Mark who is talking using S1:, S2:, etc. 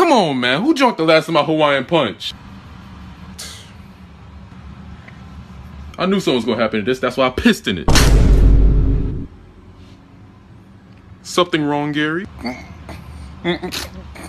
S1: Come on, man. Who drunk the last of my Hawaiian punch? I knew something was gonna happen to this. That's why I pissed in it. Something wrong, Gary?